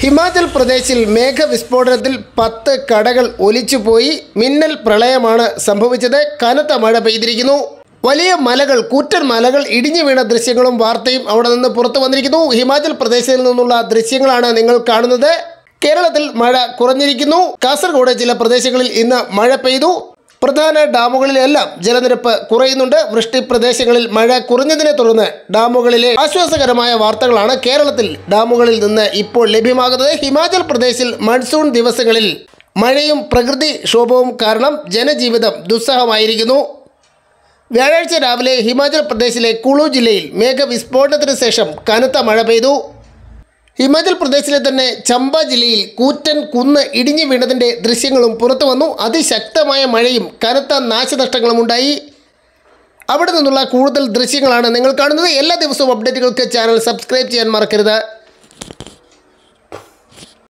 ഹിമാചൽ പ്രദേശിൽ മേഘവിസ്ഫോടനത്തിൽ 10 കടകൾ ഒലിച്ചുപോയി. മിന്നൽ പ്രളയമാണ് സംഭവിച്ചത്. കനത്ത മഴ പെയ്തിരിക്കുന്നു. വലിയ മലകൾ, കൂറ്റൻ മലകൾ ഇടിഞ്ഞു വീണ ദൃശ്യങ്ങളും വാർത്തയും അവിടെ നിന്ന് പുറത്തു വന്നിരിക്കുന്നു. ഹിമാചൽ പ്രദേശിൽ നിന്നുള്ള ദൃശ്യങ്ങളാണ് നിങ്ങൾ കാണുന്നത്. കേരളത്തിൽ മഴ കുറഞ്ഞിരിക്കുന്നു. കാസർഗോഡ് ചില പ്രദേശങ്ങളിൽ ഇന്ന് മഴ പെയ്തു. പ്രധാന ഡാമുകളിലെല്ലാം ജലനിരപ്പ് കുറയുന്നുണ്ട്. വൃഷ്ടി പ്രദേശങ്ങളിൽ മഴ കുറഞ്ഞതിനെ തുടർന്ന് ഡാമുകളിലെ ആശ്വാസകരമായ വാർത്തകളാണ് കേരളത്തിൽ ഡാമുകളിൽ നിന്ന് ഇപ്പോൾ ലഭ്യമാകുന്നത്. ഹിമാചൽ പ്രദേശിൽ മൺസൂൺ ദിവസങ്ങളിൽ മഴയും പ്രകൃതിക്ഷോഭവും കാരണം ജനജീവിതം ദുസ്സഹമായിരിക്കുന്നു. വ്യാഴാഴ്ച രാവിലെ ഹിമാചൽ പ്രദേശിലെ കുളു ജില്ലയിൽ മേഘവിസ്ഫോടനത്തിന് ശേഷം കനത്ത മഴ പെയ്തു. ഹിമാചൽ പ്രദേശിലെ തന്നെ ചമ്പ ജില്ലയിൽ കൂറ്റൻ കുന്ന് ഇടിഞ്ഞു വീണതിൻ്റെ ദൃശ്യങ്ങളും പുറത്തു വന്നു. അതിശക്തമായ മഴയും കനത്ത നാശനഷ്ടങ്ങളും ഉണ്ടായി. അവിടെ നിന്നുള്ള കൂടുതൽ ദൃശ്യങ്ങളാണ് നിങ്ങൾ കാണുന്നത്. എല്ലാ ദിവസവും അപ്ഡേറ്റുകൾക്ക് ചാനൽ സബ്സ്ക്രൈബ് ചെയ്യാൻ മറക്കരുത്.